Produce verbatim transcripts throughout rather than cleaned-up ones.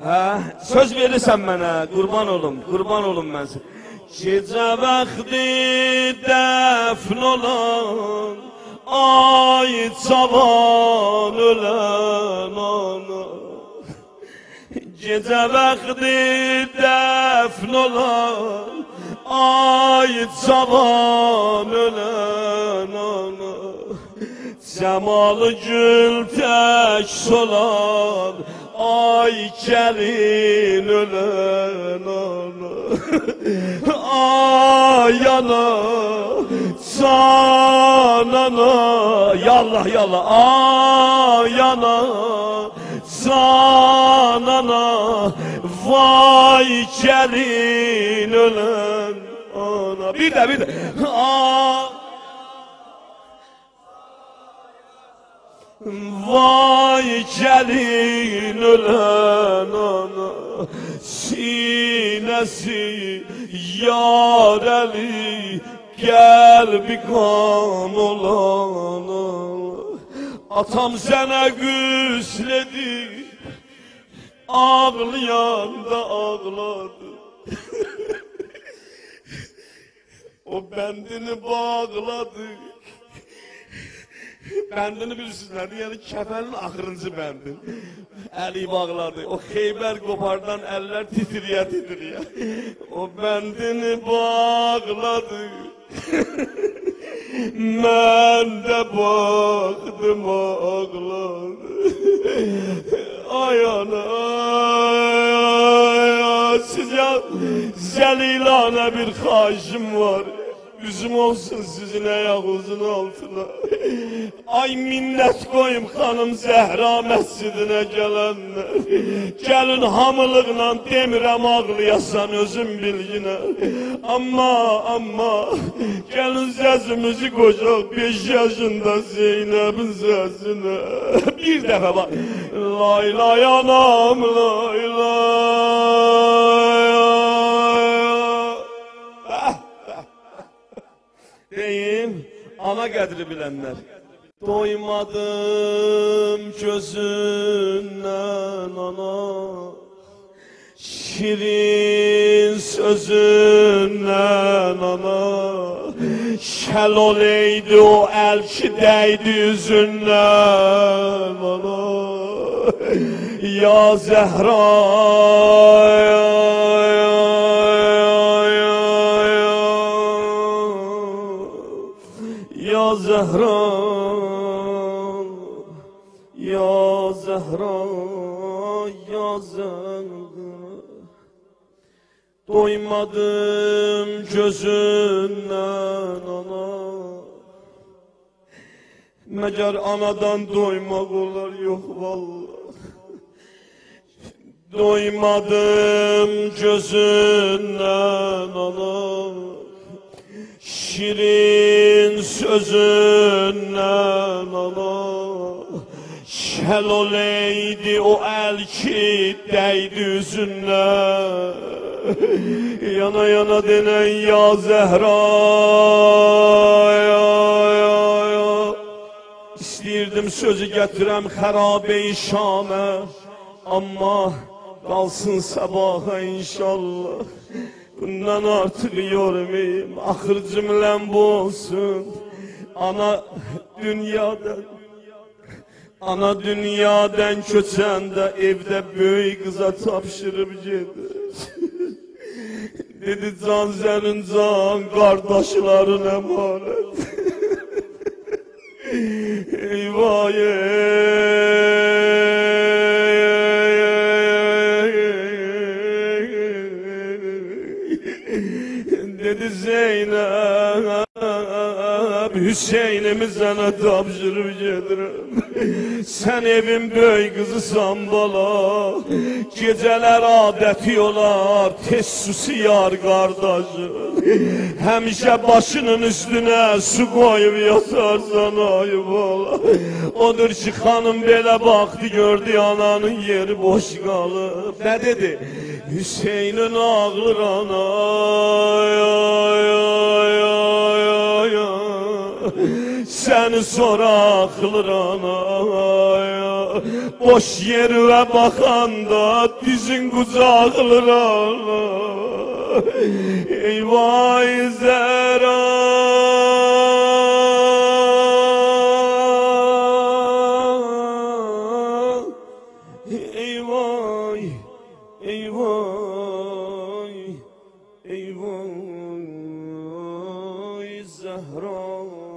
Hə, söz verirsən mənə, qurban olum, qurban olum mən sənə. Gecə vaxtı dəfn olan, ay cavan ölən ana. Gecə vaxtı dəfn olan, ay cavan ölən ana. Cəmalı gül tək solan, ay gəlin ölən ana. Ay ana, can ana, yallah yallah. Ay ana, can ana, vay gəlin ölən ana. Bir də bir də. Ay vay gəlin ölən ana, sinəsi yarəli, qəlbi qan olan ana. Atam sənə qüsl edib, ağlayanda ağladı. O bəndini bağladı. Bəndini bilirsiniz nədir? Yəni kəfənin axırıncı bəndin. Əli bağladı. O Xeybər qopardan əllər titriyə titriyə. O bəndini bağladı. Mən də baxdım ağladı. Ay ana, ay, sizə zəlilana bir xahişim var. Üzüm olsun sizin ayağınızın altına. Ay minnət qoyum xanım Zəhra məscidinə gələnlər. Gəlin hamılıqla demirəm ağlayasan özüm bilginə. Amma, amma, gəlin səsimizi qoyaq beş yaşında Zeynəbin səsinə. Bir dəfə bak. Lay lay anam, lay lay. Deyim, ana qədri bilənlər. Doymadım gözündən ana, şirin sözündən ana. Şəl oleydi o əl ki dəydi üzündən ana. Ya Zəhra, ya Zəhra, ya Zəhra, ya Zəhra. Doymadım gözündən ana. Məgər anadan doymaq olar, yox vallah. Doymadım gözündən ana. Şirin sözündən ana. Şəl oleydi o əl ki dəydi üzündən. Yana yana denən ya Zəhra, ya, ya, ya. İstəyirdim sözü gətirəm xərabe-i Şamə, amma qalsın sabaha inşallah. Bundan artıq yormayayım, axır cümləm bu olsun. Ana dünyadan, ana dünyadan köçəndə evdə böyük qıza tapşırıb gedir. Dedi can sənin can, qardaşların əmanət. Eyvah dedi Zeynep, Hüseyin'imi sana tapşırıp gedirəm. Sen evin böyük kızısan bala, geceler adeti olar, tez susuyar kardeşim. Həmişə başının üstüne su koyup yatarsan ay bala. Odur ki hanım belə baktı, gördü ananın yeri boş kalıb. Ne dedi? Hüseyin'in ağır ana, ay ay ay ay ay ay. Səni sonra axılır ana, ay ay. boş yerə baxanda dizin qucaqlıram. Eyvay Zəhra, eyvay, eyvay, eyvay Zəhra.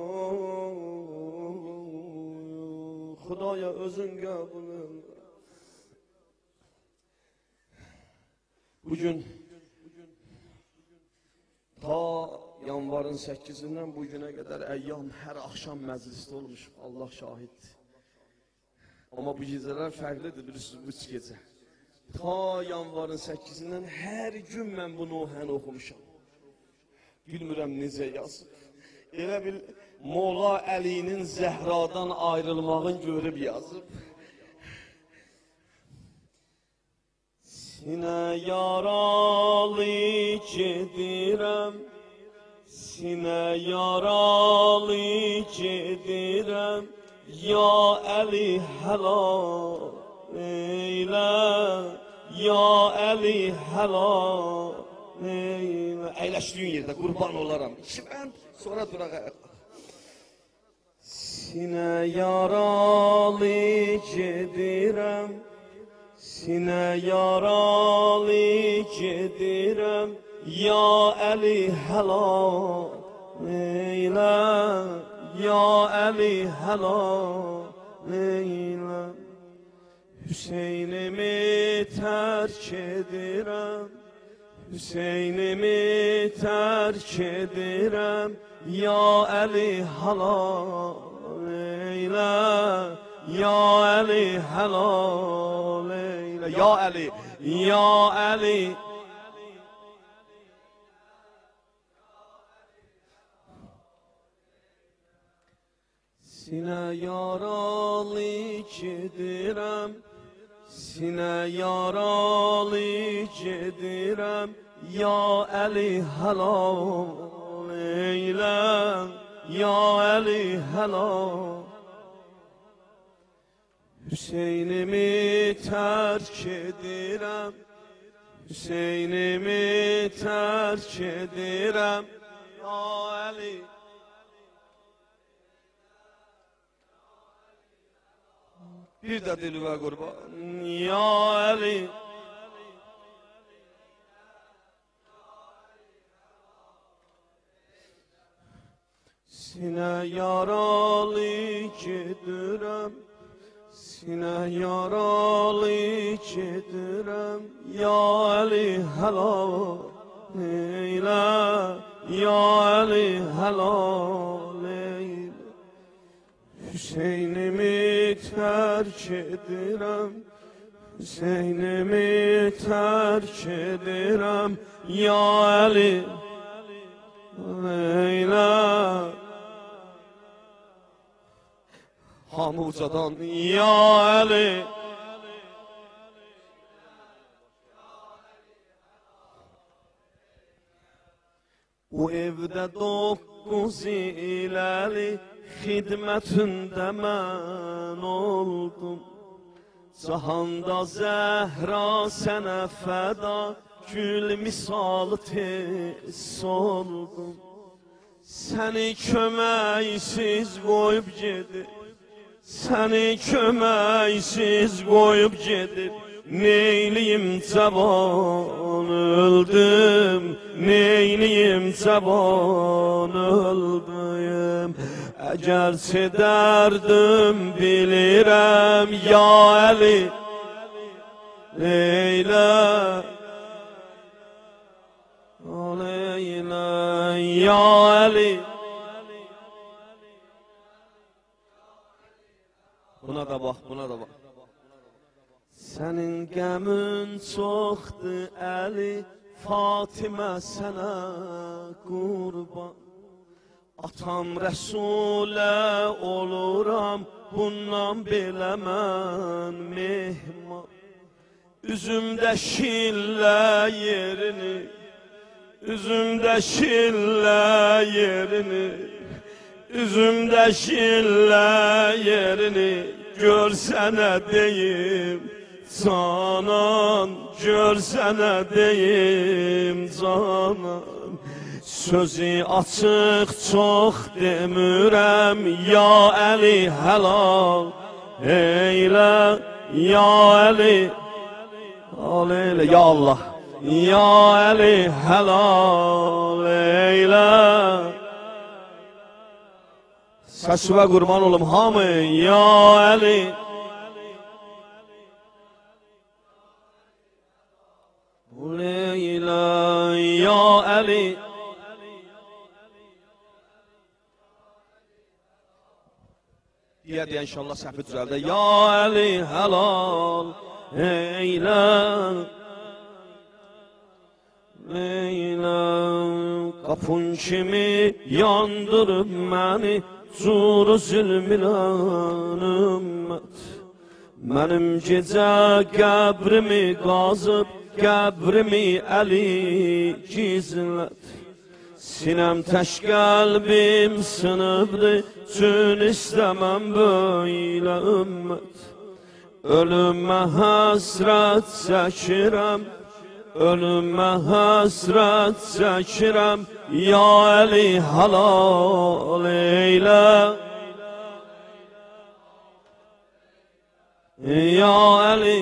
Xudaya özün qəbul et. Bugün ta yanvarın səkkizindən bu günə qədər əyyam hər axşam məclisdə olmuşum. Allah şahiddir. Amma bu gecələr fərqlidir, bilirsiniz, bu üç gecə. Ta yanvarın səkkizindən hər gün mən bu Nuhəni oxumuşam. Bilmirəm necə yazıb. Elə bil Molla Əlinin Zəhradan ayrılmağın görüb yazıb. Sinə yaralı gedirəm, sinə yaralı gedirəm, ya Əli helal eylə, ya Əli helal eylə. Əyləşdiyin yerdə qurban olaram. İki bənd, sonra duraq ayaqlar. Sinə yaralı gedirəm, sinə yaralı gedirəm, ya Əli helal eylə, ya Əli helal eylə. Hüseynimi tərk edirəm, Hüseynimi tərk edirəm, ya Əli helal eylə, ya Əli helal eylə. Ya Əli, ya Əli. Sinə yaralı gedirəm, sinə yaralı gedirəm, ya Əli helal eylə, ya Əli helal. Hüseynimi tərk edirəm, Hüseynimi tərk edirəm, ya Əli. Bir də dilvə qurban, ya Əli. Sinə yaralı gedirəm, sinə yaralı gedirəm, ya Əli helal eylə, ya Əli helal eylə. Hüseynimi tərk edirəm, Hüseynimi tərk edirəm, ya Əli eylə. Hamı ucadan, ya Əli. Bu evdə doqquz iləli xidmətində mən oldum. Cahanda Zəhra sənə fəda, gül misalı tez oldum. Səni köməksiz qoyub gedir, səni köməksiz qoyub gedir, neyliyim cavan öldüm, neyliyim cavan öldüm. Əgərçi dərdim bilirəm, ya Əli eylə, eylə, ya Əli. Buna da bax, buna da bax. Sənin qəmin çoxdur Əli, Fatimə sənə qurban. Atam Rəsulə oluram, bundan belə mən mehman. Üzümdə şillə yerini, üzümdə şillə yerini, üzümdə şillə yerini görsənə deyim canan, görsənə deyim canan. Sözü açıq çox demirəm, ya Əli helal eylə, ya Əli helal eylə, ya Allah, ya Əli helal eylə. Səsvə qurban olum hamı, ya Əli. Leyla, ya Əli. Diyə deyə inşallah səhvi düzəldə. Ya Əli helal eylə, eylə. Qapın kimi yandırıb məni Curu zülmülan ümmət. Mənim gecə qəbrimi qazıb, qəbrimi Əli gizlət. Sinem təş qəlbim sınıbdı, çün istəməm böylə ümmət. Ölümə həsrət çəkirəm, ölümə həsrət çəkirəm, ya Əli halal eylə. Ya Əli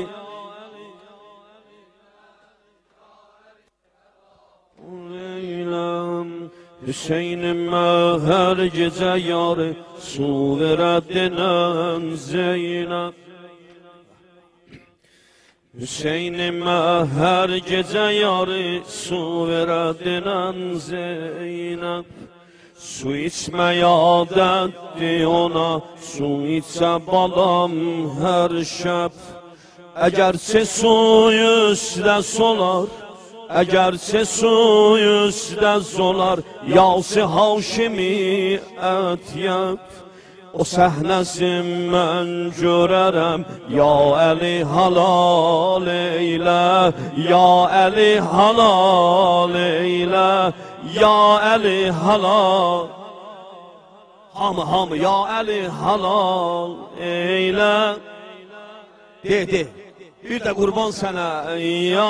Hüseynimə hər gecə yarı su verədinən Zeynəb. Hüseynimə hər gecə yarı su verədinən Zeynəb. Su içmək adətdir ona, su içə balam hər şəb. Əgərçə suy üstə solar, əgərçə suy üstə zolar, yası Haşimi ət yəb. O səhnəsin mən görərəm, ya Əli halal eylə, ya Əli halal eylə, ya Əli halal. Hamı, hamı, ya Əli halal eylə. De, de, bir də qurban sənə, ya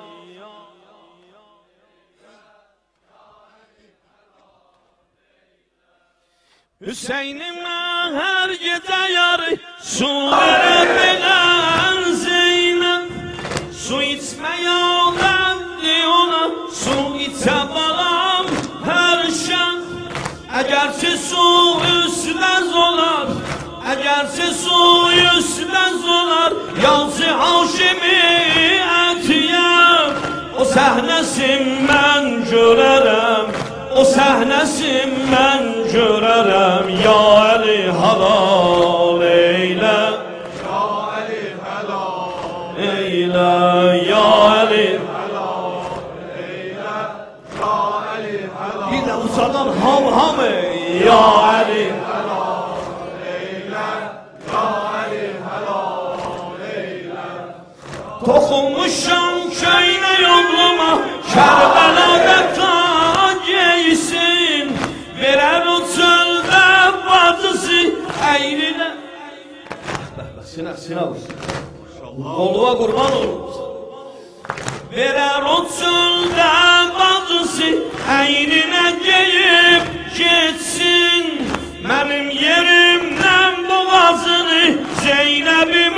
Hüseynimə hər gecə yarı su verədinən Zeynəb. Su içmək adətdir ona, su içə balam hər şəb. Əgərçə su üstə zolar, əgərçə su üstə zolar, yalçı Haşimi ət yəb. O səhnəsin mən görərəm, o səhnəsin mən görərəm, ya Əli halal eylə, ya Əli halal eylə, ya Əli halal eylə, ya Əli halal. Bir də uçadan hamı hamı, ya Əli halal eylə, ya Əli halal eylə. Toxunmuşam köynə yoluma, Kərbəlada geysin, verər o çöldə bacısı əyrinə. Sinə, sinə olsun. Qoluğa qurban olsun. Verər o çöldə bacısı əyrinə geyib geçsin. Mənim yerimdən boğazını Zeynəbim